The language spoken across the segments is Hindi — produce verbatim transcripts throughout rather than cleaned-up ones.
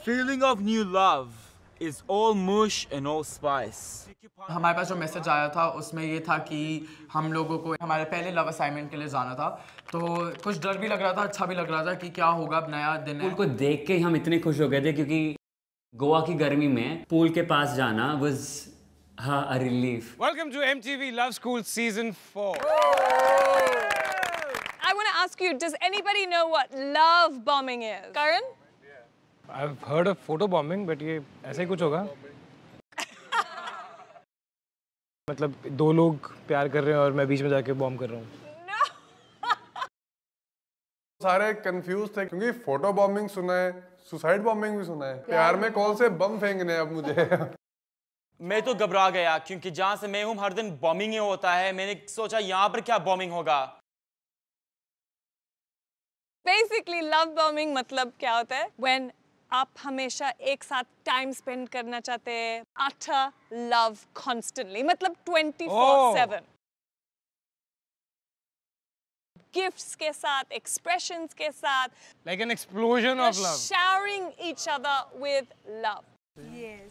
feeling of new love is all mush and all spice. हमारे पास जो मैसेज आया था उसमें ये था कि हम लोगों को हमारे पहले लव असाइनमेंट के लिए जाना था, तो कुछ डर भी लग रहा था, अच्छा भी लग रहा था कि क्या होगा, अब नया दिन है। पूल को देख के हम इतने खुश हो गए थे क्योंकि गोवा की गर्मी में पूल के पास जाना was हाँ a relief. Welcome to M T V Love School Season four. I want to ask you, does anybody know what love bombing is? Karan? I've heard of photo bombing, but ये ऐसा ही कुछ होगा? मतलब दो लोग प्यार कर रहे हैं और मैं बीच में जाके बॉम्ब कर रहा हूँ। No. सारे कंफ्यूज थे क्योंकि फोटो बॉम्बिंग सुना है, सुसाइड बॉम्बिंग भी सुना है, प्यार में कौन से बम फेंकने हैं अब मुझे। मैं तो घबरा गया क्योंकि जहाँ से मैं हूँ हर दिन बॉम्बिंग ही होता है। मैंने सोचा यहाँ पर क्या बॉम्बिंग होगा। Basically, love bombing मतलब क्या होता है? When आप हमेशा एक साथ टाइम स्पेंड करना चाहते हैं, utter love constantly, मतलब twenty-four seven. Gifts के साथ, expressions के साथ. Like an explosion of love. Showering each other with love. Yes.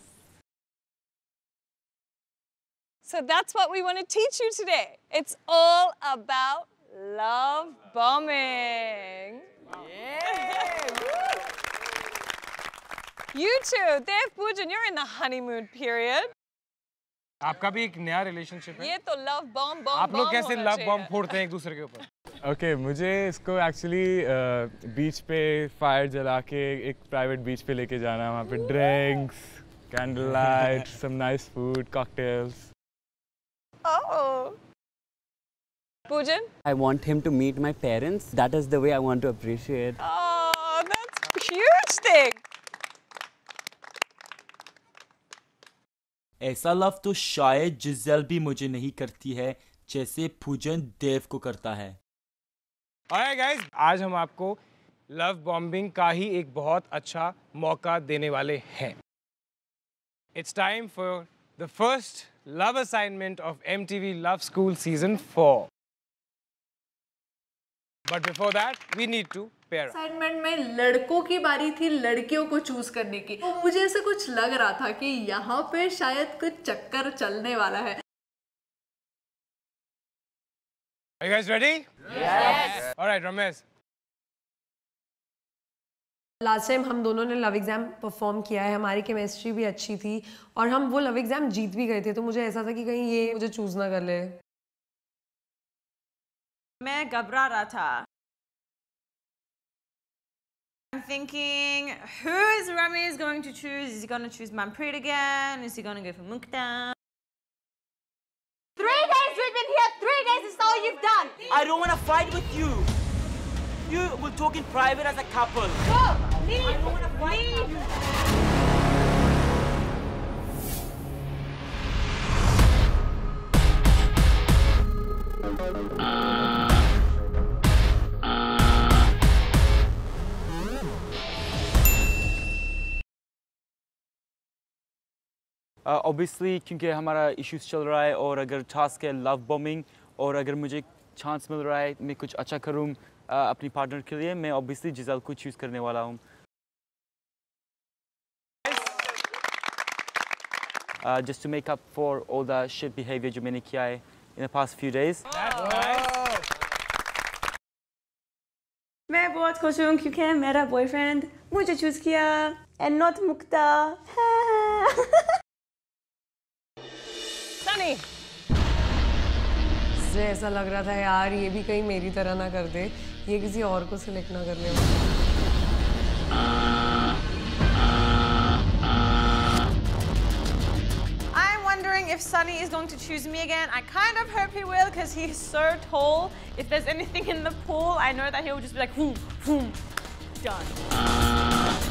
So that's what we want to teach you today. It's all about love bombing. Yeah. You two, Dev Poojan, you're in the honeymoon period. आपका भी एक नया रिलेशनशिप है। ये तो love bomb bomb आप लोग कैसे होना love bomb चाहिए। फोड़ते हैं एक दूसरे के ऊपर? ओके okay, मुझे इसको एक्चुअली बीच पे फायर जला के एक प्राइवेट बीच पे लेके जाना है, वहाँ पे drinks, candle light, some nice food, cocktails. Oh. Poojan? I want him to meet my parents. That is the way I want to appreciate. Oh, that's a huge thing. ऐसा लव तो शायद जिज़ेल भी मुझे नहीं करती है जैसे पूजन देव को करता है। Alright guys, आज हम आपको लव बॉम्बिंग का ही एक बहुत अच्छा मौका देने वाले हैं। It's time for the first love assignment of M T V Love School Season four. But before that, we need to pair up. Assignment में लड़कों की बारी थी लड़कियों को चूज करने की, तो मुझे ऐसे कुछ लग रहा था कि यहाँ पे शायद कुछ चक्कर चलने वाला है। Are you guys ready? Yes. All right, Ramesh. Last time हम दोनों ने लव एग्जाम परफॉर्म किया है, हमारी केमिस्ट्री भी अच्छी थी और हम वो लव एग्जाम जीत भी गए थे, तो मुझे ऐसा था कि कहीं ये मुझे चूज ना कर ले। मैं घबरा रहा था। I'm thinking, who is Ramesh going to choose? Is he going to choose Manpreet again? Is he going to go for Mukta? Three days we've been here. Three days is all you've done. I don't want to fight with you. You will talk in private as a couple. Go. Leave. I don't want to fight with you. Obviously uh, क्योंकि हमारा इश्यूज चल रहा है और अगर टास्क है लव बॉम्बिंग और अगर मुझे चांस मिल रहा है मैं कुछ अच्छा करूँ uh, अपनी पार्टनर के लिए, मैं ऑब्वियसली जिज़ेल को चूज़ करने वाला हूँ। Just to make up for all the shit behaviour जो मैंने किया है in the past few days. मैं बहुत खुश हूँ क्योंकि मेरा बॉयफ्रेंड मुझे चूज किया and not Mukta. Sunny. मुझे ऐसा लग रहा था यार ये भी कहीं मेरी तरह ना कर दे, ये किसी और को सिलेक्ट ना कर ले। I'm wondering if Sunny is going to choose me again. I kind of hope he will because he's so tall. If there's anything in the pool, I know that he'll just be like, boom, boom, done.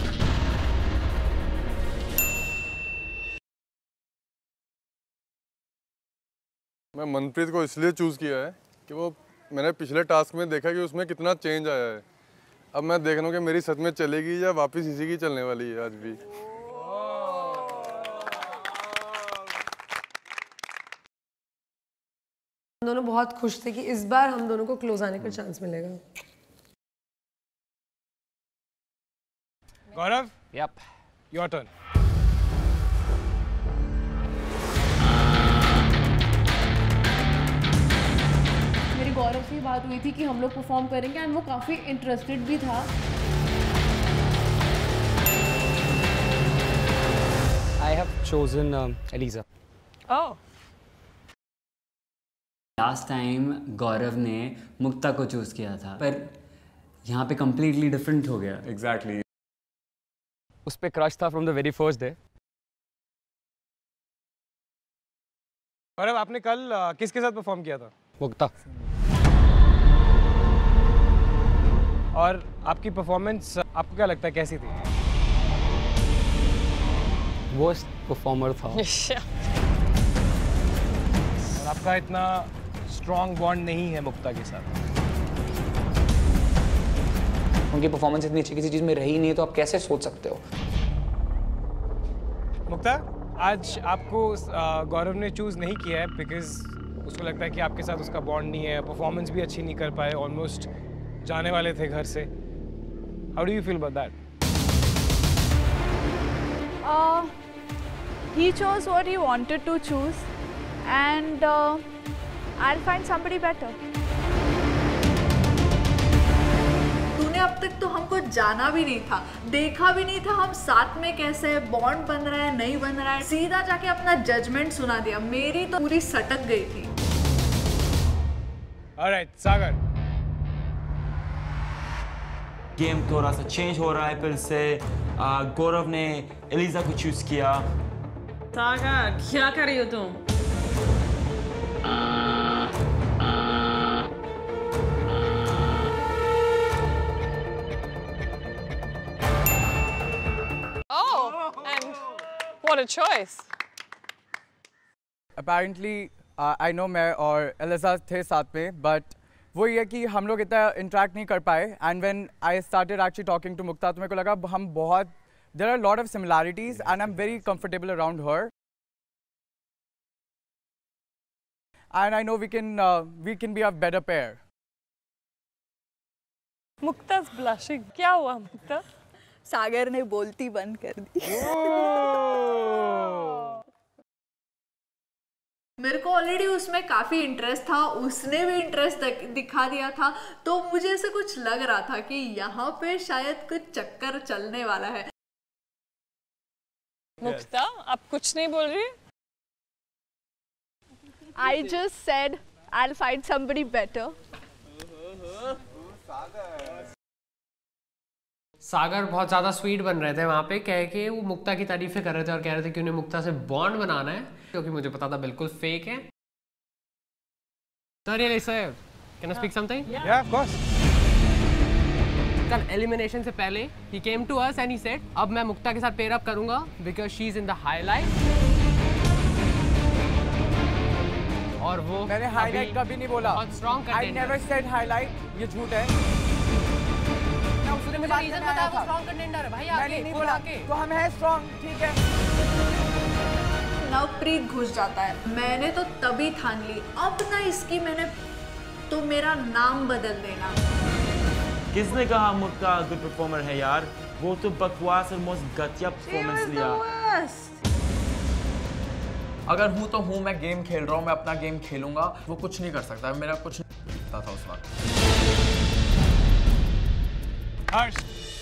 मैं मनप्रीत को इसलिए चूज़ किया है कि वो मैंने पिछले टास्क में देखा कि उसमें कितना चेंज आया है। अब मैं देख रहा हूँ कि मेरी सच में चलेगी या वापस इसी की चलने वाली है आज भी। हम दोनों बहुत खुश थे कि इस बार हम दोनों को क्लोज आने का चांस मिलेगा। गौरव? Yep. Your turn. मेरी गौरव से बात हुई थी कि हम लोग परफॉर्म करेंगे एंड वो काफ़ी इंटरेस्टेड भी था। I have chosen um, Eliza. Oh. Last time Gaurav ने मुक्ता को चूज किया था, पर यहाँ पे completely different हो गया। Exactly. उस पे क्रश था from the very first day. गौरव, आपने कल uh, किसके साथ परफॉर्म किया था? मुक्ता। और आपकी परफॉर्मेंस आपको क्या लगता है कैसी थी? वर्स्ट परफॉर्मर था। और आपका इतना स्ट्रॉन्ग बॉन्ड नहीं है मुक्ता के साथ। उनकी परफॉर्मेंस इतनी अच्छी किसी चीज में रही नहीं है तो आप कैसे सोच सकते हो? मुक्ता, आज आपको uh, गौरव ने चूज नहीं किया है बिकॉज उसको लगता है कि आपके साथ उसका बॉन्ड नहीं है, परफॉर्मेंस भी अच्छी नहीं कर पाए, ऑलमोस्ट जाने वाले थे घर से। How do you feel about that? Uh, he chose what he wanted to choose, and uh, I'll find somebody better. तूने अब तक तो हमको जाना भी नहीं था, देखा भी नहीं था हम साथ में कैसे बॉन्ड बन रहा है नहीं बन रहा है, सीधा जाके अपना जजमेंट सुना दिया। मेरी तो पूरी सटक गई थी। Alright, सागर। गेम थोड़ा सा चेंज हो रहा है फिर से। गौरव ने एलिजा को चूज किया। सागर, क्या कर रही हो तुम? Oh, and what a choice. Apparently, uh, I know मैं और एलिजा थे साथ में, but वो ये कि हम लोग इतना इंटरेक्ट नहीं कर पाए। And when I started actually talking to Mukta तो मेरे को लगा हम बहुत there are lot of similarities and I am very comfortable around her and I know we can we can be a better pair. Mukta's blushing. क्या हुआ मुक्ता? सागर ने बोलती बंद कर दी। मेरे को ऑलरेडी उसमें काफ़ी इंटरेस्ट था, उसने भी इंटरेस्ट दिखा दिया था, तो मुझे ऐसे कुछ लग रहा था कि यहाँ पे शायद कुछ चक्कर चलने वाला है। मुक्ता, आप कुछ नहीं बोल रही? I just said I'll find somebody better. सागर बहुत ज़्यादा स्वीट बन रहे थे वहाँ पे, कह के वो मुक्ता की तारीफें कर रहे थे और कह रहे थे कि उन्हें मुक्ता से बॉन्ड बनाना है, क्योंकि मुझे पता था बिल्कुल फेक है। Sorry, Elisa, can I speak something? Yeah, of course. कल एलिमिनेशन से पहले he came to us and he said, अब मैं मुक्ता के साथ पेयर अप करूंगा because she is in the highlight. और वो मैंने हाईलाइट कभी नहीं बोला। बहुत strong I never said highlight, ये झूठ है। उसने मुझे रीजन बताया वो स्ट्रॉन्ग कंटेंडर है भाई, आके नहीं बोला बोला तो हम हैं स्ट्रॉन्ग, ठीक है। नवप्रीत घुस जाता है। मैंने तो तभी ठान ली अब ना इसकी मैंने तो मेरा नाम बदल देना। किसने कहा मुक्ता गुड परफॉर्मर है यार? वो तो बकवास और मोस्ट घटिया परफॉर्मेंस लिया। अगर हूँ तो हूँ, मैं गेम खेल रहा हूँ, मैं अपना गेम खेलूंगा, वो कुछ नहीं कर सकता। मेरा कुछ नहीं था उस वक्त। हर्ष,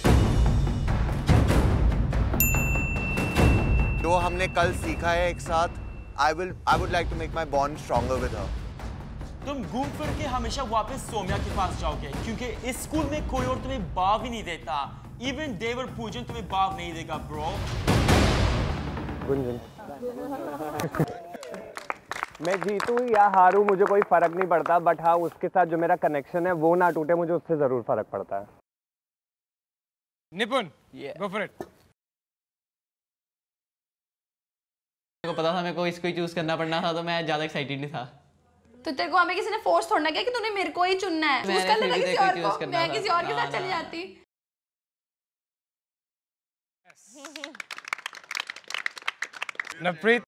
जो हमने कल सीखा है एक साथ, I will I would like to make my bond stronger with her. तुम घूम फिर के हमेशा वापस सोम्या के पास जाओगे, क्योंकि इस स्कूल में कोई और तुम्हें बाव ही नहीं देता। इवन देवर पूजन तुम्हें बाव नहीं देगा ब्रो। गुंजन, मैं जीतूं या हारूं मुझे कोई फर्क नहीं पड़ता, बट हाँ उसके साथ जो मेरा कनेक्शन है वो ना टूटे, मुझे उससे जरूर फर्क पड़ता है। निपुण, go for it. मेरे को पता था मेरे को इसको ही चूज करना पड़ना था, तो मैं ज्यादा एक्साइटेड नहीं था। तो तेरे को हमें किसी ने फोर्स थोड़ा किया कि तूने मेरे को ही चुनना है, चूज कर लेना किसी और को, मैं किसी और के साथ चली जाती। नवप्रीत,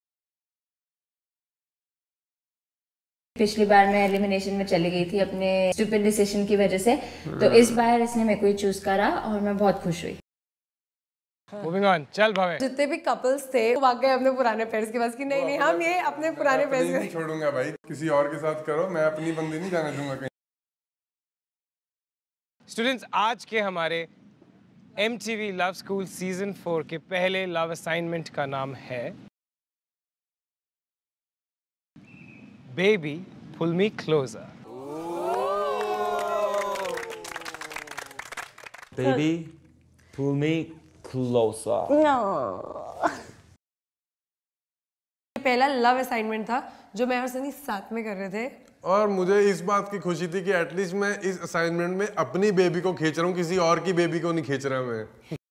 पिछली बार मैं एलिमिनेशन में चली गई थी अपने स्टूपिड डिसीजन की वजह से, तो इस बार इसने मेरे को ही चूज करा और मैं बहुत खुश हुई। Moving on, चल भवे। जितने भी कपल्स थे वो वाकई अपने पुराने पेयर्स के पास की नहीं नहीं हम ये अपने पुराने पेयर्स नहीं छोड़ूंगा भाई, किसी और के साथ करो, मैं अपनी बंदी नहीं जाने दूंगा कहीं। स्टूडेंट्स, आज के हमारे M T V love school season four के पहले लव असाइनमेंट का नाम है baby pull me closer. Baby, pull me closer. No. पहला लव असाइनमेंट था जो मैं और सनी साथ में कर रहे थे और मुझे इस बात की खुशी थी कि एटलीस्ट मैं इस असाइनमेंट में अपनी बेबी को खींच रहा हूँ, किसी और की बेबी को नहीं खींच रहा मैं।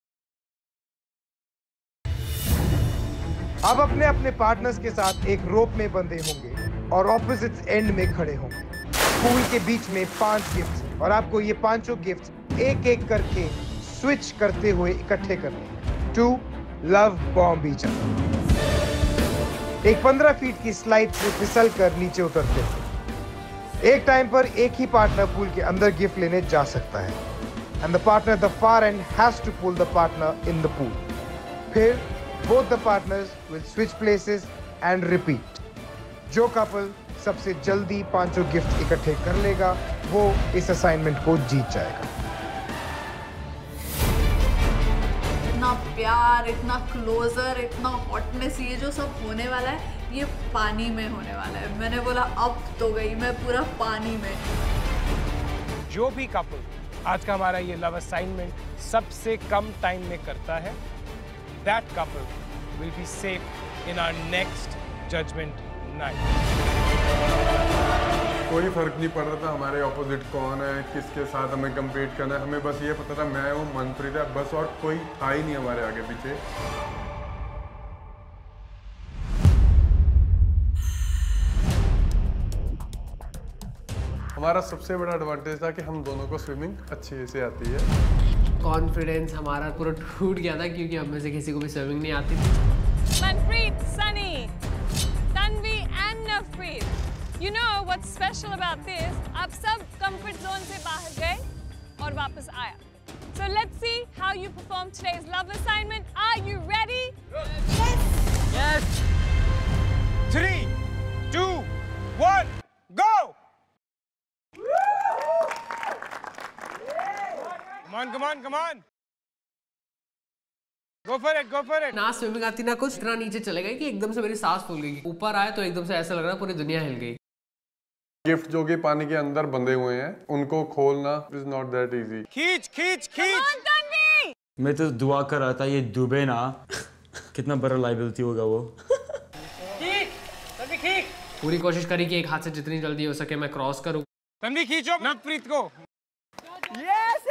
आप अपने अपने पार्टनर्स के साथ एक रोप में बंधे होंगे और ऑपोजिट एंड में खड़े होंगे। पूल के बीच में पांच गिफ्ट और आपको ये पांचों गिफ्ट एक एक करके स्विच करते हुए इकट्ठे करने। To love bomb each other. एक पंद्रह फीट की स्लाइड से फिसल कर नीचे उतरते हैं। एक टाइम पर एक ही पार्टनर पूल के अंदर गिफ्ट लेने जा सकता है and the partner the far end has to pull the partner in the pool. फिर both the partners will switch places and repeat. जो कपल सबसे जल्दी पांचों गिफ्ट इकट्ठे कर लेगा वो इस असाइनमेंट को जीत जाएगा। इतना प्यार, इतना क्लोजर, इतना हॉटनेस, ये जो सब होने वाला है ये पानी में होने वाला है। मैंने बोला अब तो गई मैं पूरा पानी में। जो भी कपल आज का हमारा ये लव असाइनमेंट सबसे कम टाइम में करता है, that couple will be safe in our next judgment night. कोई फर्क नहीं पड़ रहा था हमारे ऑपोजिट कौन है, किसके साथ हमें compete करना है। हमें बस ये पता था मैं हूँ, मनप्रीत है, बस, और कोई था ही नहीं हमारे आगे पीछे। हमारा सबसे बड़ा एडवांटेज था कि हम दोनों को स्विमिंग अच्छे से आती है। कॉन्फिडेंस हमारा पूरा टूट गया था क्योंकि हम में से किसी को भी स्विमिंग नहीं आती थी। Manpreet, Sunny, Tanvi and Navpreet. You know what's special about this? आप सब comfort zone से बाहर गए और वापस आया. So let's see how you perform today's love assignment. Are you ready? Yes. Yes. Three, two, one, go. Come on, come on, come on. Go for it, go for it. ना स्विमिंग आती ना कुछ, इतना नीचे चले गए कि एकदम से मेरी सांस फूल गई। ऊपर आए तो एकदम से ऐसा लग रहा पूरी दुनिया हिल गई। गिफ्ट जो कि पानी के अंदर बंधे हुए हैं उनको खोलना इज नॉट दैट इजी। खींच खींच खींच। मैं तो दुआ कर रहा था ये डूबे ना। कितना बड़ा लाइबिलिटी होगा वो। खींच, तन्वी खींच। पूरी कोशिश करी कि एक हाथ से जितनी जल्दी हो सके मैं क्रॉस करूं। तन्वी खींचो नवप्रीत को। Yes,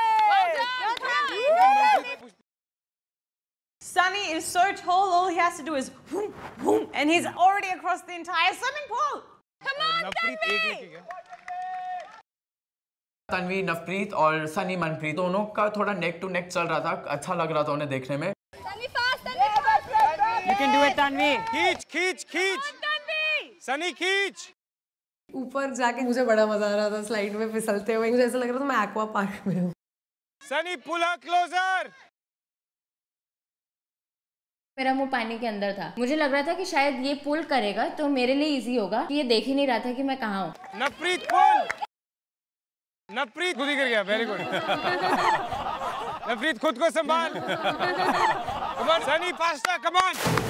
Sunny is so tall, all he has to do is boom, boom, and he's already across the entire swimming pool. Come on, Tanvi! Tanvi, Navpreet और सनी मनप्रीत दोनों का थोड़ा नेक टू नेक चल रहा था, अच्छा लग रहा था उन्हें देखने में। You can do it, Tanvi. खींच खींच खींच। सनी खींच। ऊपर जाके मुझे बड़ा मजा आ रहा था स्लाइड में फिसलते हुए। मुझे ऐसा लग रहा था मैं एक्वा पार्क में हूँ। Sunny pull her closer. मेरा मुंह पानी के अंदर था, मुझे लग रहा था कि शायद ये पुल करेगा तो मेरे लिए इजी होगा। ये देख ही नहीं रहा था कि मैं कहाँ हूँ। नवप्रीत पुल। नवप्रीत खुद ही कर गया, वेरी गुड। नवप्रीत खुद को संभाल। Come on Sunny, faster, come on.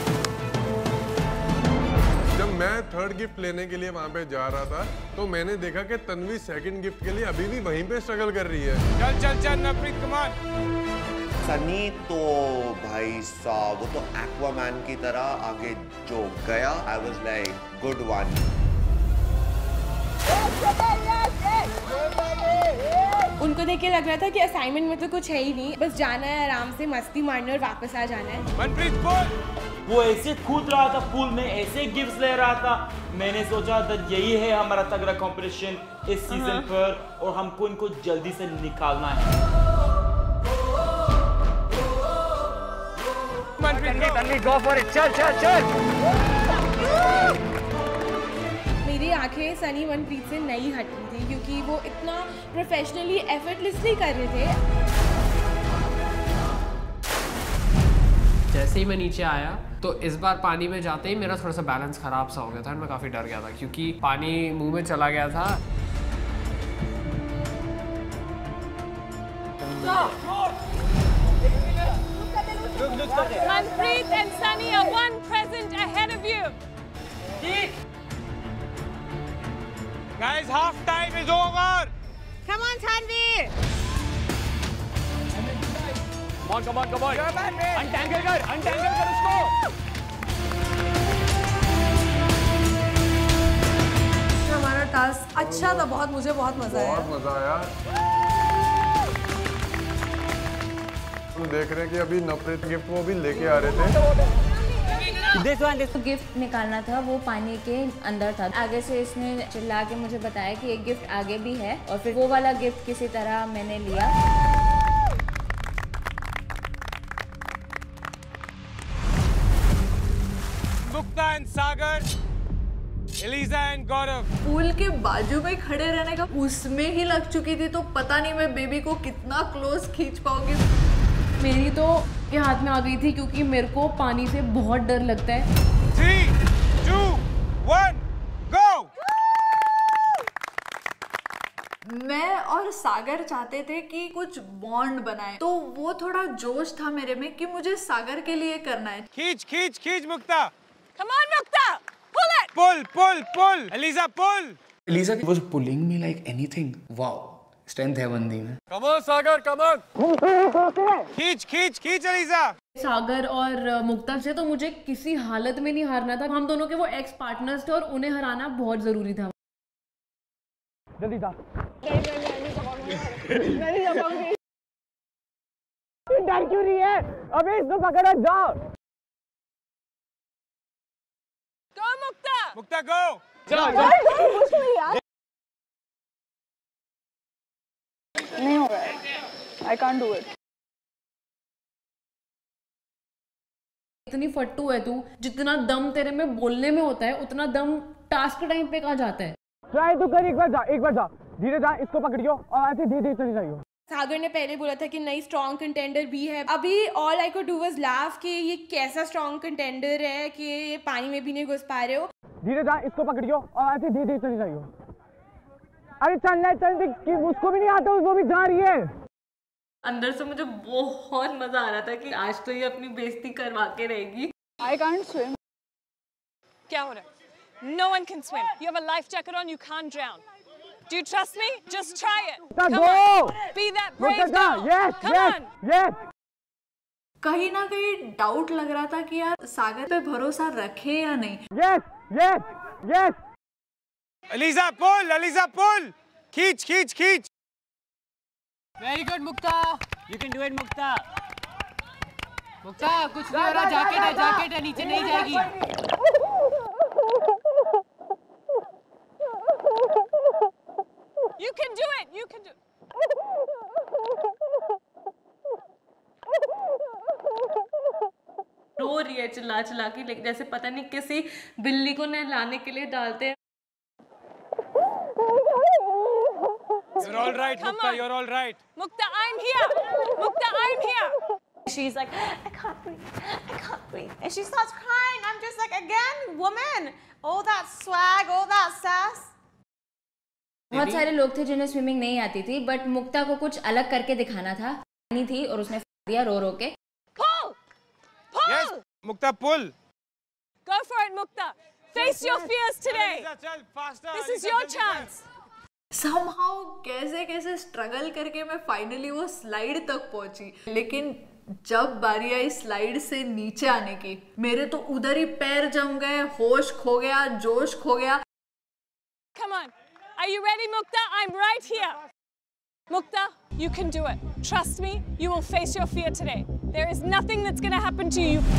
जब मैं थर्ड गिफ्ट लेने के लिए वहाँ पे जा रहा था तो मैंने देखा कि तन्वी सेकंड गिफ्ट के लिए अभी भी वहीं पे स्ट्रगल कर रही है। चल चल चल नवप्रीत, कम ऑन। सनी तो भाई साहब वो तो एक्वामैन की तरह आगे जो गया, I was like good one. उनको देख के लग रहा था कि असाइनमेंट में तो कुछ है ही नहीं, बस जाना है आराम से मस्ती मारने और वापस आ जाना है। मनप्रीत बोल। वो ऐसे कूद रहा था पूल में, ऐसे गिफ्ट्स ले रहा था। मैंने सोचा था यही है हमारा तगड़ा कंपटीशन इस सीजन पर और हमको इनको जल्दी से निकालना है। मनप्रीत, go for it, चल चल चल। मेरी आंखें सनी मनप्रीत से नहीं हट रही थी क्योंकि वो इतना प्रोफेशनली एफर्टलेसली कर रहे थे। जैसे ही मैं नीचे आया तो इस बार पानी में जाते ही मेरा थोड़ा सा बैलेंस खराब सा हो गया था और मैं काफ़ी डर गया था क्योंकि पानी मुंह में चला गया था। Manpreet and Sunny are one present ahead of you. Guys, half time is over. Come on, Tanvi. Come on, come on, come on. Untangle कर, untangle कर उसको. हमारा टास्क अच्छा था, बहुत मुझे बहुत मजा आया। बहुत मजा आया। हम देख रहे हैं कि अभी नवप्रीत गिफ्ट वो भी लेके आ रहे थे। गिफ्ट निकालना था, वो पानी के अंदर था। आगे से इसने चिल्ला के मुझे बताया कि एक गिफ्ट आगे भी है और फिर वो वाला गिफ्ट किसी तरह मैंने लिया। Mukta and Sagar, Eliza and Gaurav. Pool के बाजू में खड़े रहने का उसमें ही लग चुकी थी, तो पता नहीं मैं बेबी को कितना क्लोज खींच पाऊंगी। मेरी तो ये हाथ में आ गई थी क्योंकि मेरे को पानी से बहुत डर लगता है। Three, two, one, go. मैं और सागर चाहते थे कि कुछ बॉन्ड बनाए, तो वो थोड़ा जोश था मेरे में कि मुझे सागर के लिए करना है। खींच खींच खींच Mukta. Come on, Mukta. Pull it. Pull, pull, pull. Eliza, pull. Eliza was pulling me like anything. Wow. Strength है बंदी में। Come on, Sagar, come on. खींच खींच खींच एलिजा। सागर और मुक्ता से तो मुझे किसी हालत में नहीं हारना था। हम दोनों के वो एक्स पार्टनर्स थे और उन्हें हराना बहुत जरूरी था। जल्दी जा। मैं नहीं जा पाऊंगी। डर क्यों रही है? अबे इसको पकड़ो, जाओ। Go, Mukta. मुक्ता गो। चलो चलो। नहीं हो रहा है। I can't do it. इतनी फट्टू है तू, जितना दम तेरे में बोलने में होता है उतना दम टास्क टाइम पे कहाँ जाता है। ट्राई तो कर, एक बार जा, एक बार जा, धीरे जा, इसको पकड़ियो और ऐसे धीरे धीरे चली जाइयो। सागर ने पहले बोला था कि नई स्ट्रॉन्ग कंटेंडर भी है। अभी all I could do was laugh कि ये कैसा स्ट्रॉन्ग कंटेंडर है कि ये पानी में भी नहीं घुस पा रहे हो। धीरे जा, इसको पकड़ियो और ऐसे धीरे धीरे चली जाइयो। अरे चलना चल, कि उसको भी नहीं आता, वो भी जा रही है। अंदर से मुझे बहुत मजा आ रहा था कि आज तो ये अपनी बेइज्जती करवा के रहेगी। I can't swim. क्या हो रहा है? No one can swim. You have a life jacket on. You can't drown. Do you trust me? Just try it. Come on. Be that brave girl. Yes, Come yes, on. yes. कहीं ना कहीं डाउट लग रहा था कि यार सागर पे भरोसा रखे या नहीं। Yes, yes, yes. Eliza pull, Eliza pull. खींच खींच खींच। Very good Mukta. You can do it, Mukta. Mukta कुछ नहीं हो रहा, जैकेट है, जैकेट है, नीचे नहीं जाएगी। You can do it. You can do. रो रही है चिल्ला चिल्ला के, लेकिन जैसे पता नहीं किसी बिल्ली को नहलाने के लिए डालते हैं। You're all right, Mukta. You're all right. Mukta, I'm here. Mukta, I'm here. She's like, I can't breathe. I can't breathe. And she starts crying. I'm just like, again, woman. All that swag, all that sass. बहुत सारे लोग थे जिन्हें स्विमिंग नहीं आती थी, बट मुक्ता को कुछ अलग करके दिखाना था। नहीं थी और उसने दिया रो रो के। Pull! Pull! Yes, Mukta, pull. Go for it, Mukta. Face your fears today. Eliza, चल, faster. This is Eliza, your जल्दी chance. Somehow कैसे कैसे स्ट्रगल करके मैं फाइनली वो स्लाइड तक पहुंची, लेकिन जब बारी आई स्लाइड से नीचे आने की, मेरे तो उधर ही पैर जम गए, होश खो गया, जोश खो गया। Come on. Are you ready, Mukta? I'm right here. Mukta, you can do it. Trust me, you will face your fear today. There is nothing that's going to happen to you.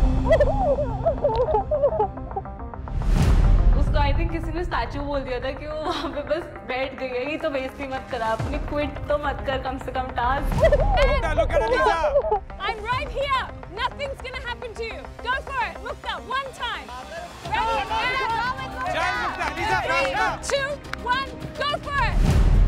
उसको आई थिंक किसी ने स्टैचू बोल दिया था कि वो वहाँ पे बस बैठ गई है। ये तो बेइज्जती मत करा अपनी, क्विट तो मत कर कम से कम task. Mukta, look at Eliza. I'm right here. Nothing's going to happen to you. Go for it, Mukta. One time. Ready? चल, Mukta, Eliza, faster. Two, one, go for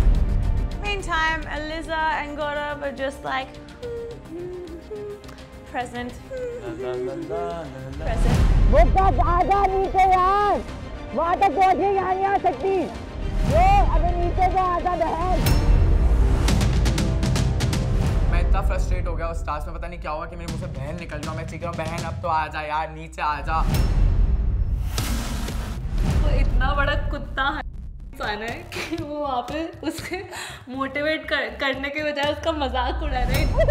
it. Meantime, Eliza and Gaurav are just like present. Present. Mukta आजा नीचे यार, वहाँ तक पहुँचे यहाँ नहीं आ सकती। वो अबे नीचे को आजा बहन। मैं इतना फ्रस्ट्रेट हो गया उस टास्क में, पता नहीं क्या हुआ कि मेरे मुंह से बहन निकल गया। मैं चीख रहा हूँ बहन अब तो आ जा यार, नीचे आ जा। वो इतना बड़ा कुत्ता इंसान है कि वो वहाँ पे उसके मोटिवेट कर, करने के बजाय उसका मजाक उड़ा रहे हैं।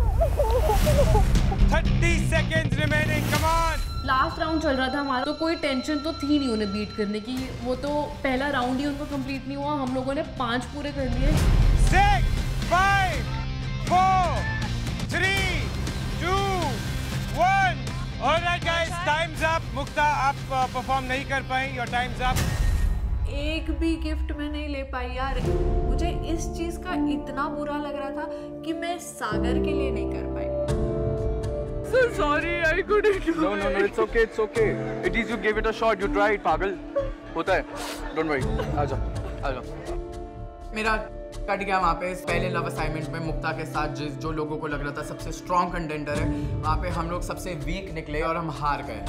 thirty seconds remaining, come on! Last round चल रहा था हमारा, तो कोई टेंशन तो थी नहीं उन्हें बीट करने की। वो तो पहला राउंड ही उनको कंप्लीट नहीं हुआ, हम लोगों ने पांच पूरे कर लिए। Six, five, four, three, two, one. All right guys, time's up. मुक्ता आप परफॉर्म नहीं कर पाई, your time's up. एक भी गिफ्ट मैं नहीं ले पाई यार। मुझे इस चीज का इतना बुरा लग रहा था कि मैं सागर के लिए नहीं कर पाई। So sorry, I couldn't do it. No, no, no, it's okay, it's okay. At least you gave it a shot, you tried, पागल। होता है, don't worry। आजा, आजा। मेरा कट गया वहाँ पे इस पहले लव असाइनमेंट में मुक्ता के साथ, जिस जो लोगों को लग रहा था सबसे स्ट्रॉन्ग कंटेंडर है, वहाँ पे हम लोग सबसे वीक निकले और हम हार गए।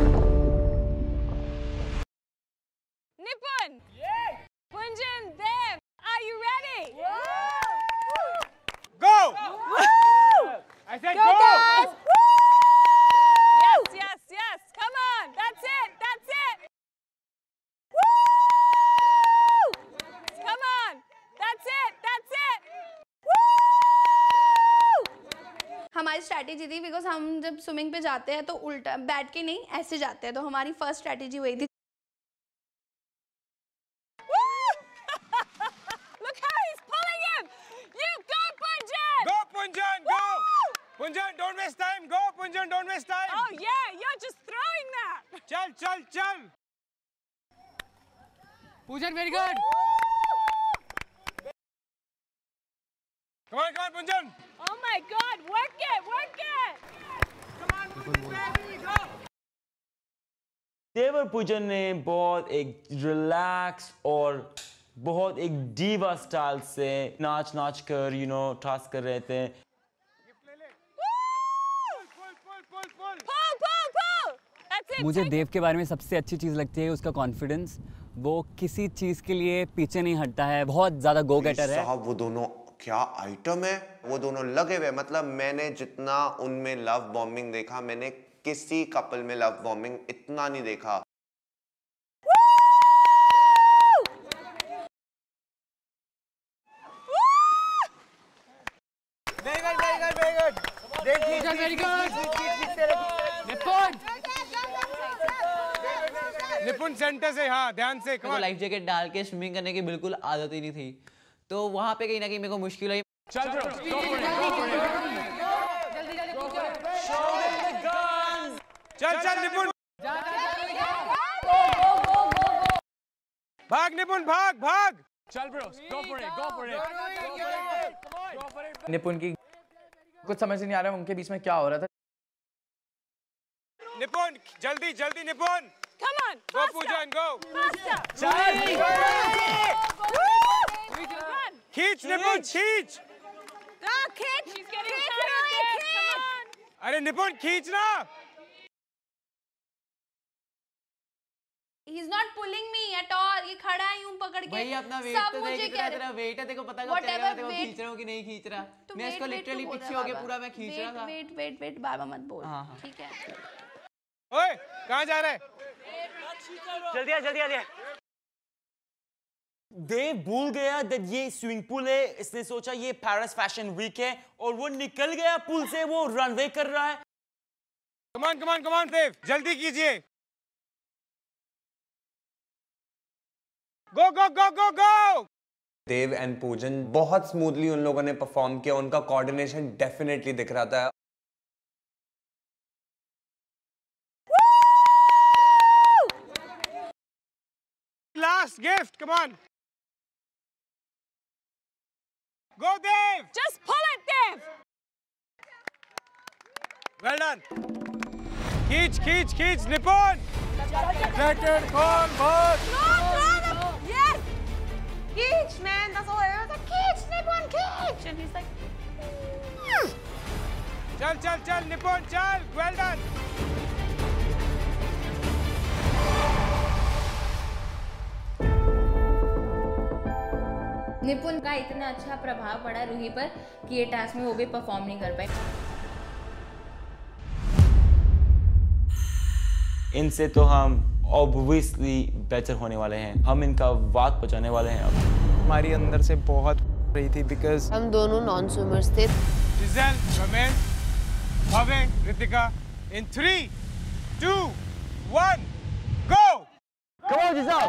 Nipun! Punjan, Dev, are you ready? Go! I said go! Go, guys! Yes, yes, yes. Come on. That's it. That's it. Woo! Come on. That's it. That's it. Woo! हमारी स्ट्रैटेजी थी बिकॉज हम जब स्विमिंग पे जाते हैं तो उल्टा बैठ के नहीं ऐसे जाते हैं, तो हमारी फर्स्ट स्ट्रैटेजी वही थी। Punjan, don't waste time. Go, Punjan, don't waste time. Oh yeah, you're just throwing that. चल, चल, चल. Punjan, very good. Come on, come on, Punjan. Oh my God, work it, work it. Come on, Punjan, baby, go. देव और पूजन ने बहुत एक रिलैक्स और बहुत एक डीवा स्टाइल से नाच नाच कर यू नो टास्क कर रहे थे। मुझे देव के बारे में सबसे अच्छी चीज़ लगती है उसका कॉन्फिडेंस। वो किसी चीज़ के लिए पीछे नहीं हटता है, बहुत ज़्यादा गो गेटर है। साहब वो दोनों क्या आइटम है, वो दोनों लगे हुए। मतलब मैंने जितना उनमें लव बॉम्बिंग देखा, मैंने किसी कपल में लव बॉम्बिंग इतना नहीं देखा। Very good, very good, very good. Very good, very good. निपुण निपुण सेंटर से, हाँ ध्यान से। मेरे को लाइफ जैकेट डाल के स्विमिंग करने की बिल्कुल आदत ही नहीं थी, तो वहाँ पे कहीं ना कहीं मेरे को मुश्किल हुई। चल ब्रो, चल चल निपुण, भाग निपुण, भाग भाग। चल bro, go for it, go for it. निपुण की कुछ समझ नहीं आ रहा है उनके बीच में क्या हो रहा था। निपुण जल्दी जल्दी निपुण। Come on, go Pujan, go. चल। खींच निपुण, खींच। Go, खींच। She's getting tired. Come on. अरे निपुण खींचना। He's not pulling me at all. ये खड़ा है यूं पकड़ के। भाई अपना वेट तो देख, इतना तेरा वेट है, देखो पता कब चलेगा तेरे को खींच रहा हूँ कि नहीं खींच रहा। मैं इसको लिटरली पीछे हो गया पूरा, मैं खींच रहा था। वेट वेट वेट बाबा मत बोल, ठीक है। ओए कहाँ जा रहे? जल्दी आ, जल्दी आ जा। देव भूल गया कि ये स्विमिंग पूल है, इसने सोचा ये पेरिस फैशन वीक है और वो निकल गया पूल से, वो रनवे कर रहा है। कमान कमान कमान देव, जल्दी कीजिए। गो गो गो गो गो। देव एंड पूजन बहुत स्मूथली उन लोगों ने परफॉर्म किया, उनका कोऑर्डिनेशन डेफिनेटली दिख रहा था। Last gift, come on. Go Dev. Just pull it, Dev. Well done. खींच खींच खींच निपुण। Jacket खोल खोल। Yes. Keech, man, that's all I was like. Keech, Nippon, Keech, and he's like. चल चल चल निपुण चल, वेल डन। निपुण का इतना अच्छा प्रभाव पड़ा रूही पर कि ये टास्क में वो भी परफॉर्म नहीं कर पाए। इनसे तो हम ऑब्वियसली बेटर होने वाले हैं, हम इनका वाक बचाने वाले हैं। अब हमारी अंदर से बहुत रही थी बिकॉज हम दोनों नॉन स्विमर्स थे। जिसेल, रमेश, भव्य, Ritika, in three, two, one, go! Come on, जिसेल!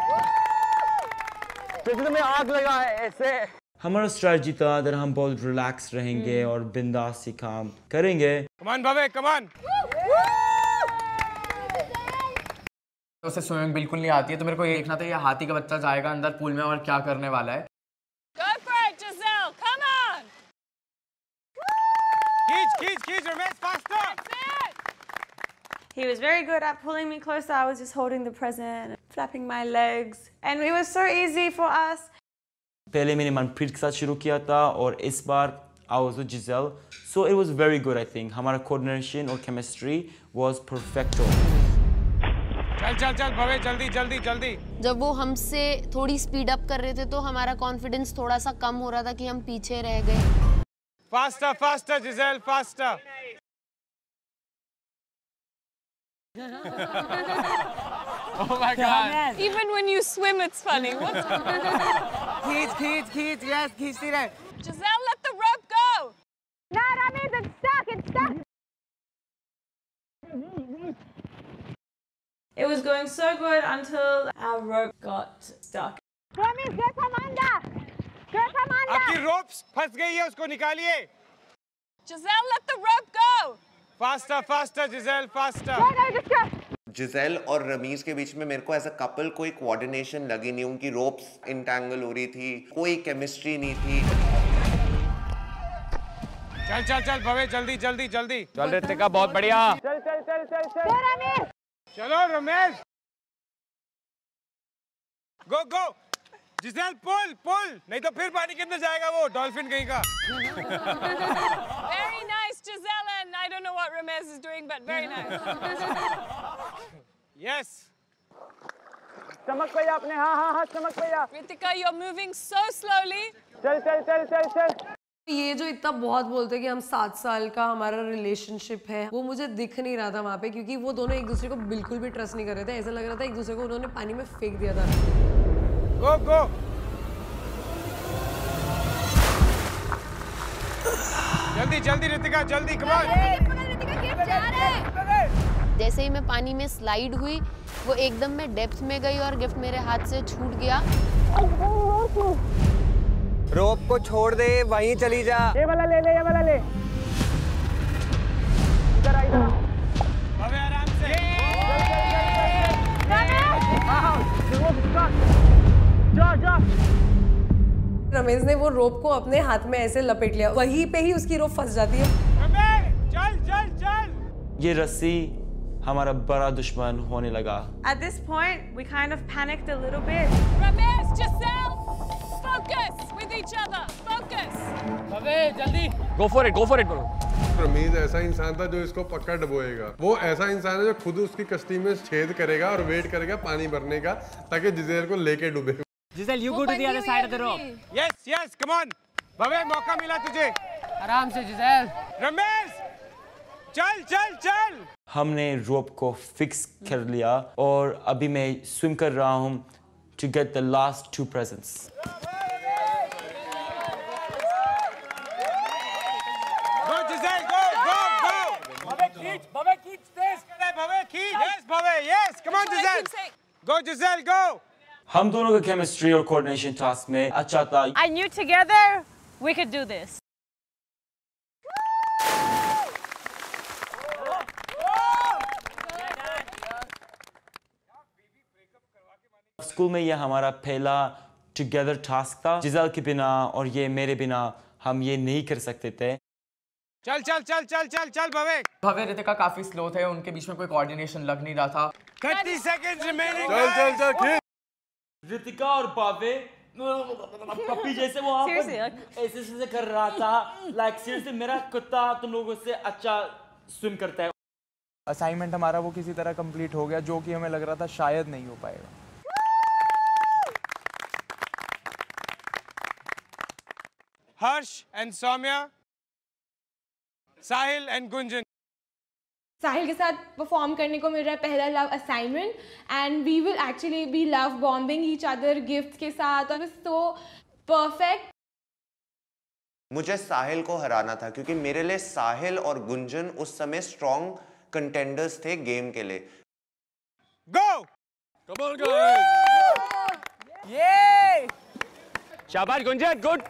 जैसे तुम्हें आग लगा है ऐसे। हमारा स्ट्रेटजी था अगर हम बहुत रिलैक्स रहेंगे और बिंदास से काम करेंगे। Come on, Bhavya, come on! उसे स्विमिंग बिल्कुल नहीं आती है, तो मेरे को ये देखना था ये हाथी का बच्चा जाएगा अंदर पूल में और क्या करने वाला है। Go for it, Giselle. Come on. खींच, खींच, खींच, Ramesh, faster. He was very good at pulling me closer. I was just holding the present, flapping my legs, and it was so easy for us. पहले मैंने मनप्रीत के साथ शुरू किया था और इस बार I was with Giselle, so it was very good I think. हमारा coordination और chemistry was perfecto. चल चल चल भव्य, जल्दी जल्दी जल्दी। जब वो हमसे थोड़ी स्पीड अप कर रहे थे तो हमारा कॉन्फिडेंस थोड़ा सा कम हो रहा था कि हम पीछे रह गए। Faster, faster, Giselle, faster. Oh my God! Even when you swim, it's funny. What's खींच खींच खींच, yes, खींचती रहे। Giselle, let the rope go. No, Ramesh, it's stuck. It's stuck. It was going so good until our rope got stuck. Ramesh, get Amanda. Get Amanda. आपकी ropes फंस गई है, उसको निकालिए। Giselle, let the rope go. Faster, faster, Giselle, faster. जिसेल और रमीज के बीच में मेरे को एज अ कपल कोई कोऑर्डिनेशन लगी नहीं, उनकी रोप्स इंटैंगल हो रही थी, कोई केमिस्ट्री नहीं थी। चल चल चल भव्य, जल्दी जल्दी जल्दी। चल रितिका, बहुत बढ़िया। चल चल चल चल चल। चलो रमेश। गो गो। जिसेल पुल पुल, नहीं तो फिर पानी के अंदर जाएगा वो डॉल्फिन कहीं का। Very nice, Giselle, and I don't know what Ramez is doing, but very nice. Yes. चमक भैया अपने, हाँ हाँ हाँ चमक भैया। Ritika, you're moving so slowly. चल चल चल चल चल। ये जो इतना बहुत बोलते हैं कि हम सात साल का हमारा रिलेशनशिप है, वो मुझे दिख नहीं रहा था वहाँ पे, क्योंकि वो दोनों एक दूसरे को बिल्कुल भी ट्रस्ट नहीं कर रहे थे। ऐसा लग रहा था एक दूसरे को उन्होंने पानी में फेंक दिया था। गो गो। जल्दी जल्दी रितिका, जल्दी, कम ऑन। जैसे ही मैं पानी में स्लाइड हुई, वो एकदम में डेप्थ में गई और गिफ्ट मेरे हाथ से छूट गया। रोप को छोड़ दे, वहीं चली जा। ये वाला ले ले, ये वाला ले। इधर आ, इधर। अबे आराम से। जा जा। रमेश ने वो रोप को अपने हाथ में ऐसे लपेट लिया, वहीं पे ही उसकी रोप फंस जाती है। रमेश, चल चल चल। ये रस्सी हमारा बड़ा दुश्मन होने लगा। At this point, we kind of panicked a little bit. Ramez, Giselle, focus with each other. Focus. भव्य, जल्दी। Go for it, go for it, bro. Ramiz ऐसा इंसान था जो इसको पक्का डुबोएगा। वो ऐसा इंसान है जो खुद उसकी कश्ती में छेद करेगा और वेट करेगा पानी भरने का, ताकि जिसेल को लेके डूबे। Giselle, you go to the other side of the rope. Yes, yes, come on. भव्य, मौका मिला तुझे। आराम से जिसेल। रमेश, चल चल चल। हमने रोप को फिक्स कर लिया और अभी मैं स्विम कर रहा हूँ to get the last two presents. Go Giselle, go, go, go. भव्य खींच, भव्य खींच, तेज कर, भव्य खींच। Yes, Bhavya, yes, come on Giselle. Go Giselle, go. हम दोनों का केमिस्ट्री और कोऑर्डिनेशन टास्क में अच्छा था। I knew together we could do this. School में ये हमारा पहला टुगेदर टास्क था। जिसेल के बिना और ये मेरे बिना हम ये नहीं कर सकते थे। चल चल चल चल चल चल भव्य। भव्य रितिका काफी स्लो थे, उनके बीच में कोई कोऑर्डिनेशन लग नहीं रहा था। thirty seconds remaining. चल चल चल खींच। रितिका और भव्य पप्पी जैसे वो आप Seriously, like- ऐसे ऐसे कर रहा था। लाइक सीरियसली मेरा कुत्ता तुम लोगों से अच्छा स्विम करता है। असाइनमेंट हमारा वो किसी तरह कंप्लीट हो गया, जो कि हमें लग रहा था शायद नहीं हो पाएगा। Harsh and Saumya, Sahil and Gunjan. साहिल के साथ परफॉर्म करने को मिल रहा है पहला love assignment and we will actually be love bombing each other gift के साथ और सो परफेक्ट। मुझे साहिल को हराना था क्योंकि मेरे लिए साहिल और गुंजन उस समय स्ट्रॉन्ग कंटेंडर्स थे गेम के लिए। गो कम ऑन गाइस, ये शाबाश Gunjan, good,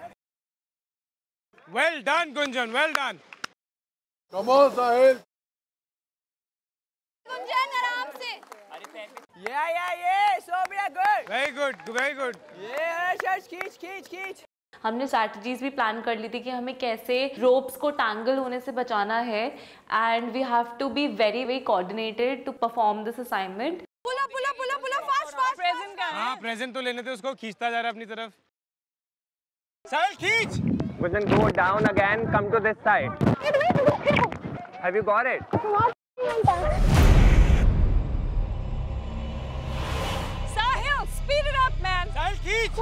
well done Gunjan, well done. Come on Sahil, Gunjan आराम से। या या ये Saumya good, very good, very good. ये हर्ष खींच खींच खींच। हमने स्ट्रैटेजीज भी प्लान कर ली थी कि हमें कैसे रोप्स को टैंगल होने से बचाना है and we have to be very very coordinated to perform this assignment. पुला पुला पुला पुला फास्ट फास्ट प्रेजेंट का हाँ प्रेजेंट तो लेने थे उसको, खींचता जा रहा है अपनी तरफ। साहिल खींच। Gujan, go down again, come to this side. Have you got it? Sahil, speed it up, man. साहिल खींच।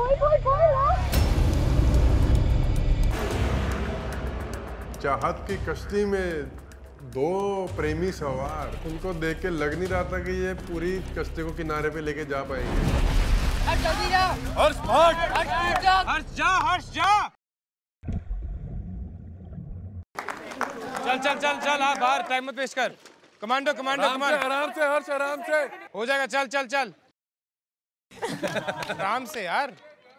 चाहत की कश्ती में दो प्रेमी सवार, उनको देख के लग नहीं रहा था कि ये पूरी कश्ती को किनारे पे लेके जा पाएंगे। हर्ष जल्दी जा, हर्ष भाग, हर्ष जा, हर्ष जा, हर्ष जा। चल चल चल चल, हाँ बाहर, टाइम मत वेस्ट कर। कमांडो कमांडो कमांडो, आराम से हर्ष, आराम से हो जाएगा। चल चल चल आराम से यार।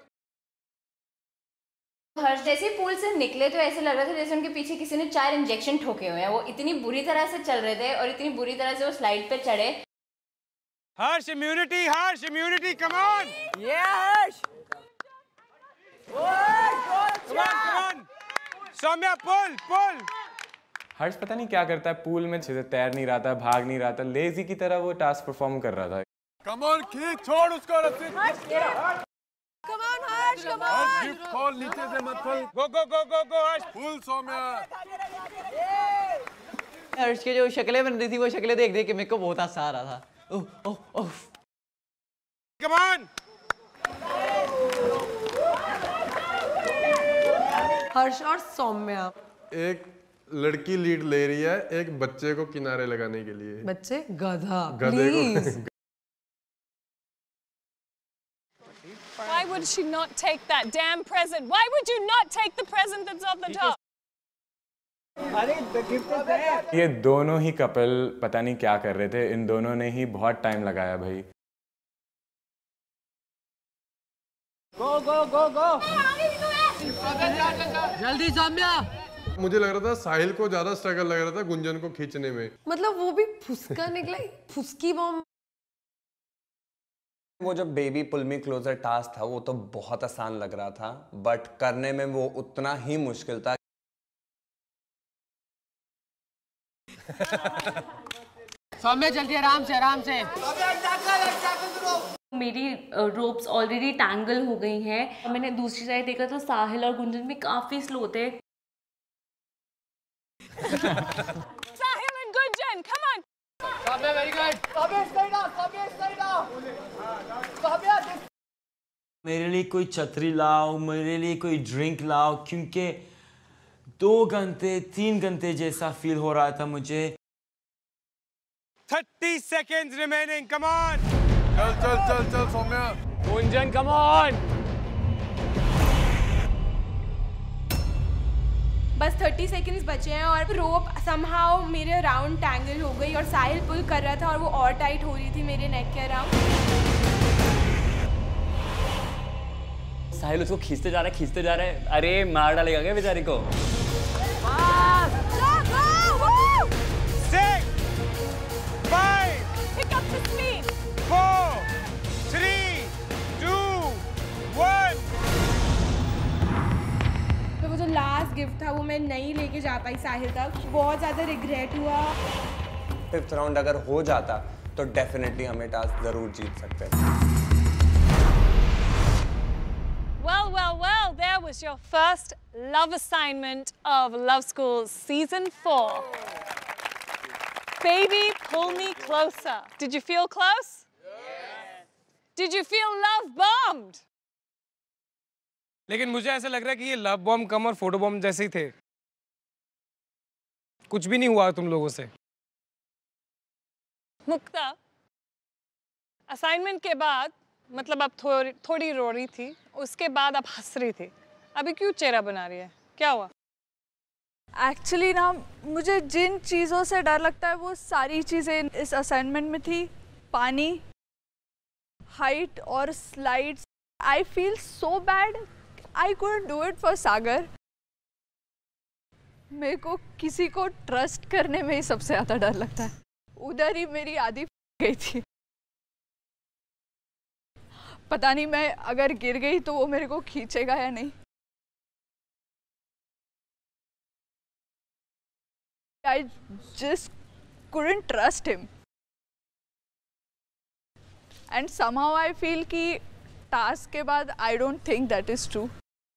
हर्ष जैसे पूल से निकले तो ऐसे लग रहा था जैसे उनके पीछे किसी ने चार इंजेक्शन ठोके हुए हैं। वो इतनी बुरी तरह से चल रहे थे और इतनी बुरी तरह से वो स्लाइड पे चढ़े। Harsh immunity, Harsh immunity, come on. ये Harsh, come on come on. Saumya pull pull. Harsh पता नहीं क्या करता है, पूल में अच्छे से तैर नहीं रहा था, भाग नहीं रहा था, लेजी की तरह वो टास्क परफॉर्म कर रहा था। कम ऑन खींच, छोड़ उसको रस्सी। Come on, Harsh, come on. Harsh gift खोल, नीचे से मत खोल। गो गो गो गो गो हर्ष। फुल सौम्या। हर्ष की जो शक्लें बन रही थी वो शक्लें देख देख के मेरे को बहुत हासा आ रहा था। ओह ओह ओह। Come on. हर्ष और सौम्या। एक लड़की लीड ले रही है एक बच्चे को किनारे लगाने के लिए। बच्चे गधा, गधे को। Why would she not take that damn present? Why would you not take the present that's on the top? ये दोनों ही कपल पता नहीं क्या कर रहे थे, इन दोनों ने ही बहुत टाइम लगाया भाई। गो गो गो गो, जल्दी सौम्या। मुझे लग रहा था साहिल को ज्यादा स्ट्रगल लग रहा था गुंजन को खींचने में। मतलब वो भी फुसका निकला, फुसकी बॉम्ब। वो जो baby pull me closer task था वो तो बहुत आसान लग रहा था, बट करने में वो उतना ही मुश्किल था। सौम्या जल्दी, आराम से आराम से। मेरी रोप्स ऑलरेडी टैंगल हो गई हैं। मैंने दूसरी साइड देखा तो साहिल और गुंजन भी काफी स्लो थे। Sahil and Gunjan, come on. Saumya very good. Saumya straight out, Saumya straight out. Saumya मेरे लिए कोई छतरी लाओ, मेरे लिए कोई ड्रिंक लाओ, क्योंकि दो घंटे तीन घंटे जैसा फील हो रहा था मुझे। Thirty seconds remaining, come on. चल चल चल चल सौम्या। Gunjan come on. बस थर्टी सेकेंड्स बचे हैं और रोप समहाउ मेरे अराउंड टैंगल हो गई और साहिल पुल कर रहा था और वो और टाइट हो रही थी मेरे नेक के अराउंड। साहिल उसको खींचते जा रहा है, खींचते जा रहा है। अरे मार डालेगा क्या बेचारी को? Six, five, pick up the speed. Four, three, two, one. तो वो जो लास्ट गिफ्ट था वो मैं नहीं लेके जा पाई साहिल तक, बहुत ज़्यादा रिग्रेट हुआ। फिफ्थ राउंड अगर हो जाता तो डेफिनेटली हमें टास्क जरूर जीत सकते थे। Well, well, well, there was your first love assignment of Love School Season four. Baby, pull me closer. Did you feel close? Yes. Did you feel love bombed? लेकिन मुझे ऐसा लग रहा है कि ये लव बॉम्ब कम और फोटो बॉम्ब जैसे ही थे। कुछ भी नहीं हुआ तुम लोगों से। मुक्ता, असाइनमेंट के बाद मतलब अब थोड़ी थोड़ी रो रही थी, उसके बाद अब हंस रही थी, अभी क्यों चेहरा बना रही है, क्या हुआ? एक्चुअली ना मुझे जिन चीज़ों से डर लगता है वो सारी चीज़ें इस असाइनमेंट में थी। पानी, हाइट और slides. I feel so bad, I couldn't do it for Sagar. मेरे को किसी को ट्रस्ट करने में ही सबसे ज़्यादा डर लगता है। उधर ही मेरी आधी गई थी। पता नहीं मैं अगर गिर गई तो वो मेरे को खींचेगा या नहीं। I just couldn't trust him. And somehow I feel कि task के बाद I don't think that is true.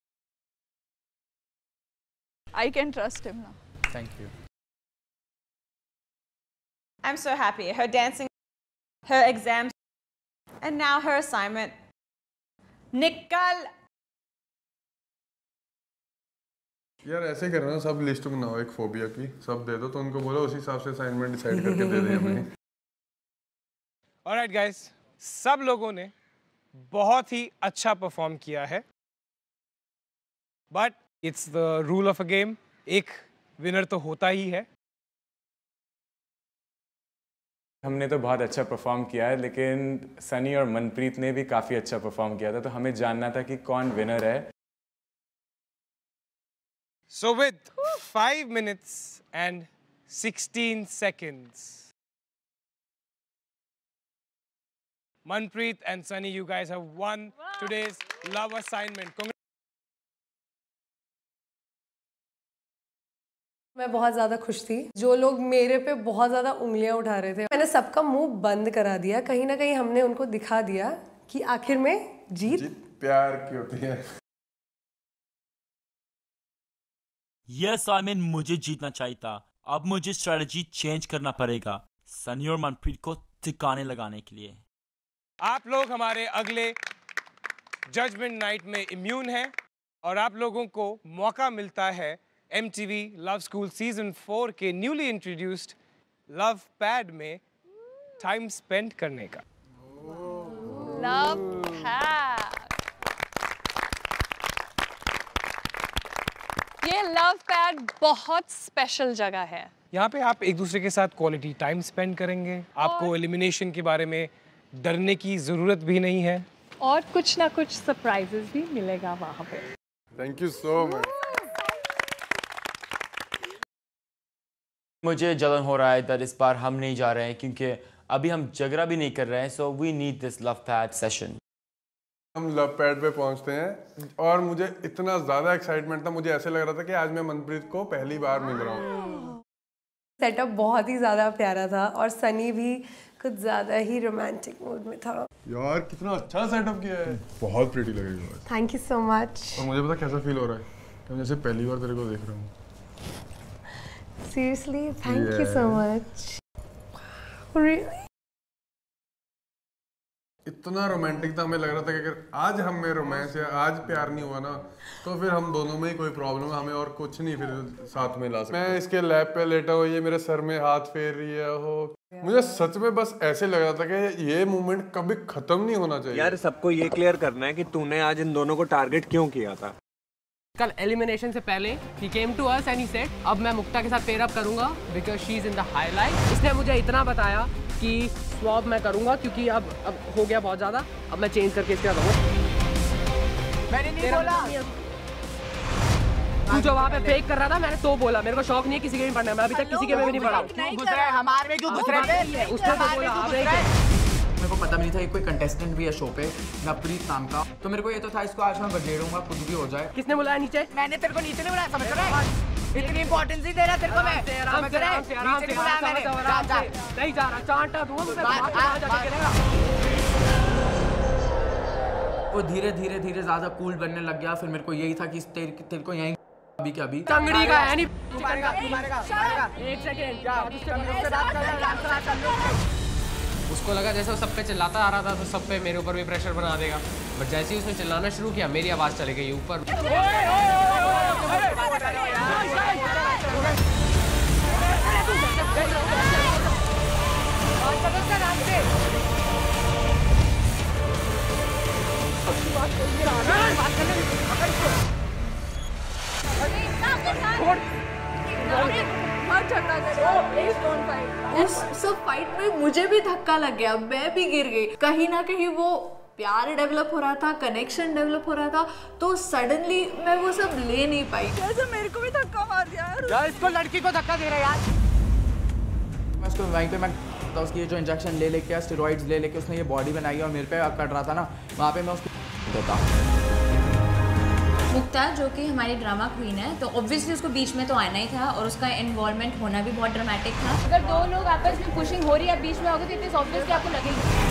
I can trust him now. Thank you. I'm so happy. Her dancing, her exams, and now her assignment. निकल! यार ऐसे कर रहे हो, सब लिस्ट बनाओ एक फोबिया की, सब दे दो, तो उनको बोलो उसी हिसाब से असाइनमेंट डिसाइड करके दे दें हमें। Alright guys, सब लोगों ने बहुत ही अच्छा परफॉर्म किया है, but it's the rule of a game, एक विनर तो होता ही है। हमने तो बहुत अच्छा परफॉर्म किया है, लेकिन सनी और मनप्रीत ने भी काफ़ी अच्छा परफॉर्म किया था, तो हमें जानना था कि कौन विनर है। So with five minutes and sixteen seconds, Manpreet and Sunny, you guys have won wow. today's love assignment. Congratulations. मैं बहुत ज़्यादा खुश थी। जो लोग मेरे पे बहुत ज़्यादा उंगलियां उठा रहे थे, मैंने सबका मुंह बंद करा दिया। कहीं ना कहीं हमने उनको दिखा दिया कि आखिर में जीत, जीत प्यार की होती है। यह असाइनमेंट मुझे जीतना चाहिए था। अब मुझे स्ट्रेटजी चेंज करना पड़ेगा सनी और मनप्रीत को ठिकाने लगाने के लिए। आप लोग हमारे अगले जजमेंट नाइट में इम्यून हैं और आप लोगों को मौका मिलता है M T V love school season four के न्यूली इंट्रोड्यूस्ड लव पैड में टाइम स्पेंड करने का। लव पैड, ये लव पैड बहुत स्पेशल जगह है। यहाँ पे आप एक दूसरे के साथ क्वालिटी टाइम स्पेंड करेंगे। आपको एलिमिनेशन के बारे में डरने की जरूरत भी नहीं है और कुछ ना कुछ सरप्राइजेस भी मिलेगा वहाँ पे। Thank you so much. मुझे जलन हो रहा है that इस बार हम नहीं जा रहे हैं क्योंकि अभी हम झगड़ा भी नहीं कर रहे हैं, so we need this love pad session. हम लव पैड पे पहुंचते हैं और मुझे इतना ज़्यादा एक्साइटमेंट था, मुझे ऐसे लग रहा था कि आज मैं मनप्रीत को पहली बार मिल रहा हूँ। सेटअप बहुत ही ज़्यादा प्यारा था और सनी भी कुछ ज़्यादा ही रोमांटिक मूड में था। यार कितना अच्छा सेटअप किया है, बहुत प्रीटी लग रही है। Thank you so much. और मुझे पता कैसा फील हो रहा है कि मैं जैसे पहली बार तेरे को देख रहा हूँ। Seriously thank you so much. Really इतना रोमांटिक था, हमें लग रहा था कि अगर आज हम में रोमांस या आज प्यार नहीं हुआ ना तो फिर हम दोनों में ही कोई प्रॉब्लम है, हमें और कुछ नहीं फिर साथ में ला सकते। मैं इसके लैब पे लेटा हुआ, ये मेरे सर में हाथ फेर रही है, हो मुझे सच में बस ऐसे लग रहा था कि ये मोमेंट कभी खत्म नहीं होना चाहिए। यार सबको ये क्लियर करना है कि तूने आज इन दोनों को टारगेट क्यों किया था। कल एलिमिनेशन से पहले he came to us and he said अब मैं मुक्ता के साथ पेयर अप करूंगा because she is in the highlight। इसने मुझे इतना बताया कि स्वैप मैं करूंगा क्योंकि अब अब हो गया बहुत ज़्यादा, अब मैं चेंज करके इसके साथ रहूंगा। मैंने नहीं बोला। तू जो वहाँ पे फेक कर रहा था मैंने तो बोला, मेरे को शौक नहीं है किसी के भी पढ़ना, मैं अभी तक किसी के में भी नहीं पढ़ा। घुस रहे हमारे में क्यों घुस रहे थे? उसने तो बोला। मेरे को पता भी नहीं था कि कोई कंटेस्टेंट भी है शो पे नवप्रीत नाम का, तो मेरे को ये तो था इसको आज मैं बजेड़ूंगा कुछ भी हो जाए। किसने बुलाया नीचे? मैंने तेरे को नीचे नहीं बुलाया, समझ रहा है? इतनी इंपॉर्टेंस नहीं दे रहा तेरे को मैं। आराम से आराम से आराम से आराम से नहीं जा रहा, चांटा दूंगा मुझे, वहां पे जाके गिरेगा। वो धीरे धीरे धीरे ज़्यादा कूल बनने लग गया। फिर मेरे को यही था कि तेरे तेरे को यहीं अभी क्या अभी तंगड़ी का है नहीं। एक सेकंड क्या उसको लगा जैसे वो सब पे चिल्लाता आ रहा था तो सब पे मेरे ऊपर भी प्रेशर बना देगा, बट जैसे ही उसने चिल्लाना शुरू किया मेरी आवाज़ चली गई ऊपर। उस सब फाइट में मुझे भी धक्का लग गया, मैं भी गिर गई। कहीं ना कहीं वो प्यार डेवलप हो रहा था, कनेक्शन डेवलप हो रहा था, तो सडनली मैं वो सब ले नहीं पाई। जैसे मेरे को भी धक्का मार दिया यार। इसको लड़की को धक्का दे रहा है यार। मैं उसको वहीं पे मैं तो उसकी जो इंजेक्शन ले लेके स्टेरॉइड्स ले लेके उसने ये बॉडी बनाई और मेरे पे कट रहा था ना, वहाँ पे मैं उसको देता। मुक्ता जो कि हमारी ड्रामा क्वीन है, तो ऑब्वियसली उसको बीच में तो आना ही था और उसका इन्वॉल्वमेंट होना भी बहुत ड्रामेटिक था। अगर दो लोग आपस में पुशिंग हो रही है बीच में होगी तो इतनी ऑब्वियस कि आपको लगेगी।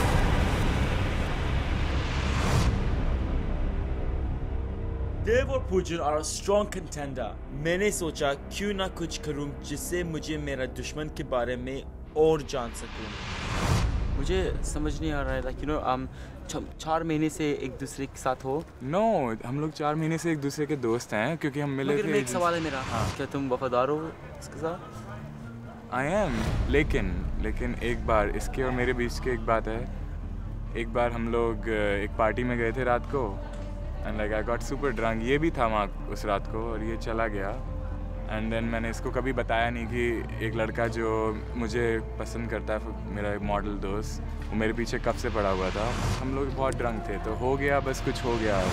देव और पूजन आर अ स्ट्रॉन्ग कंटेंडर। मैंने सोचा क्यों ना कुछ करूं जिससे मुझे मेरा दुश्मन के बारे में और जान सकूं। मुझे समझ नहीं आ रहा है, लाइक यू नो चार महीने से एक दूसरे के साथ हो। नो no, हम लोग चार महीने से एक दूसरे के दोस्त हैं क्योंकि हम मिले थे। एक सवाल है मेरा, हाँ। क्या तुम वफादार हो इसके साथ? आई एम, लेकिन लेकिन एक बार इसके और मेरे बीच की एक बात है। एक बार हम लोग एक पार्टी में गए थे रात को and like I got super drunk. ये भी था वहाँ उस रात को और ये चला गया। एंड देन मैंने इसको कभी बताया नहीं कि एक लड़का जो मुझे पसंद करता है, मेरा एक मॉडल दोस्त, वो मेरे पीछे कब से पड़ा हुआ था। हम लोग बहुत ड्रंक थे तो हो गया, बस कुछ हो गया।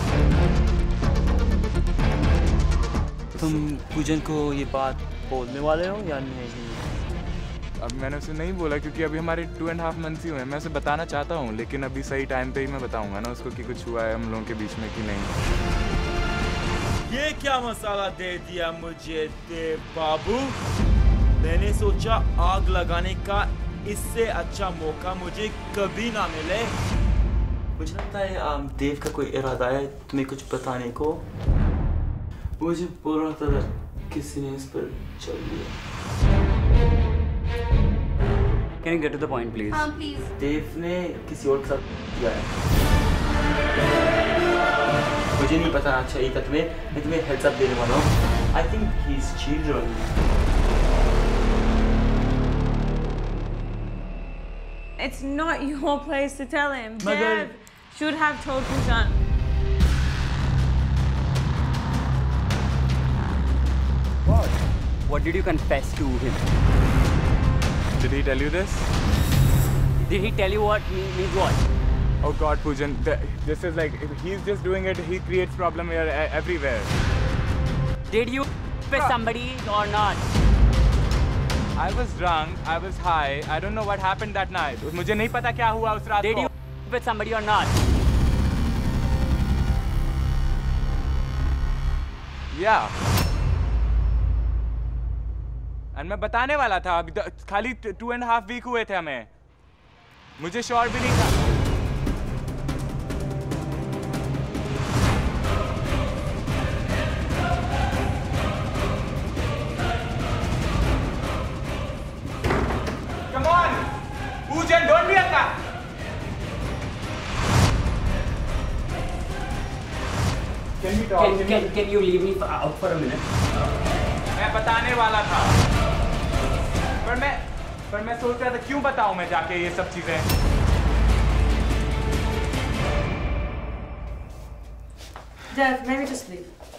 तुम पूजन को ये बात बोलने वाले हो या नहीं? अब मैंने उसे नहीं बोला क्योंकि अभी हमारे टू एंड हाफ मंथ्स ही हुए हैं। मैं उसे बताना चाहता हूँ लेकिन अभी सही टाइम पे ही मैं बताऊँगा ना उसको कि कुछ हुआ है हम लोगों के बीच में कि नहीं। ये क्या मसाला दे दिया मुझे देव बाबू। मैंने सोचा आग लगाने का इससे अच्छा मौका मुझे कभी ना मिले। मुझे लगता है देव का कोई इरादा है तुम्हें कुछ बताने को। मुझे बोल रहा था किसी ने इस पर चल दिया। Can you get to the point, please? हाँ, please. देव ने किसी और के साथ किया है। मुझे नहीं पता चाहिए था तुम्हें, मैं तुम्हें हेड्स अप देने वाला हूँ। I think he's cheated on you. It's not your place to tell him. Mother Dev should have told Poojan. What? What did you confess to him? Did he tell you this? Did he tell you what means what? Oh God, Poojan, this is like, he's just doing it, he creates problem here everywhere. Did you with somebody or not? I was drunk, I was high, I don't know what happened that night. मुझे नहीं पता क्या हुआ उस रात को. Did you with somebody or not? Yeah. And मैं बताने वाला था, अभी खाली टू एंड हाफ वीक हुए थे हमें. मुझे श्योर भी नहीं था. Come on, Poojan, don't be a cat. Can you talk? Can, can, can you leave me for, out for a minute? मैं बताने वाला था, पर मैं पर मैं सोच रहा था क्यों बताऊं मैं जाके ये सब चीजें. Dev, maybe just leave.